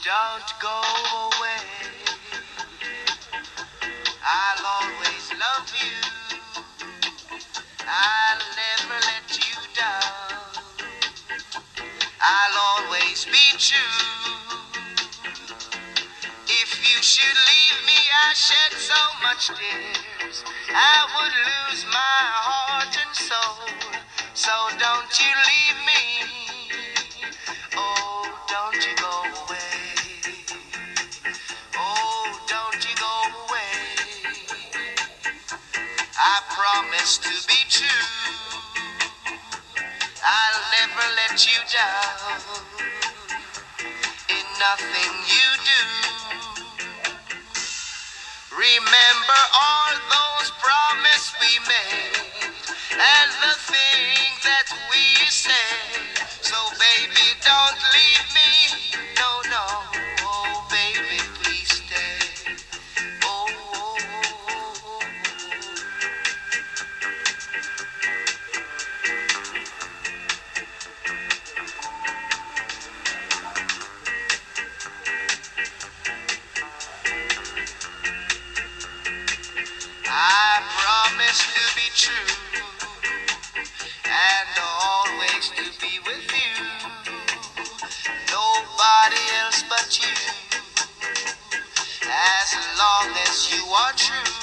Don't go away. I'll always love you. I'll never let you down. I'll always be true. If you should leave me, I shed so much tears. I would lose my heart and soul. So don't you leave me. Oh, don't you go away. Oh, don't you go away. I promise to be true. I'll never let you down in nothing you do. Remember all those promises we made and the things that we said. So baby, don't leave me. No, no. Oh baby, please stay. Oh, oh, oh, oh. I promise to be true and always to be with you. Nobody else but you. As long as you are true,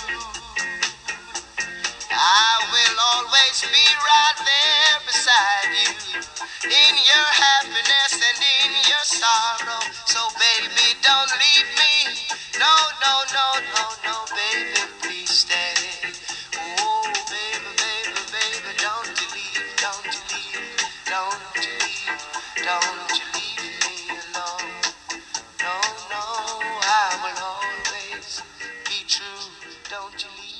I will always be right there beside you, in your happiness and in your sorrow. So baby, don't leave me. No, no, no, no, no, baby, please stay. Oh, baby, baby, baby, don't you leave, don't you leave, don't you leave, don't you leave me alone. No, no, I will always be true. Don't you leave.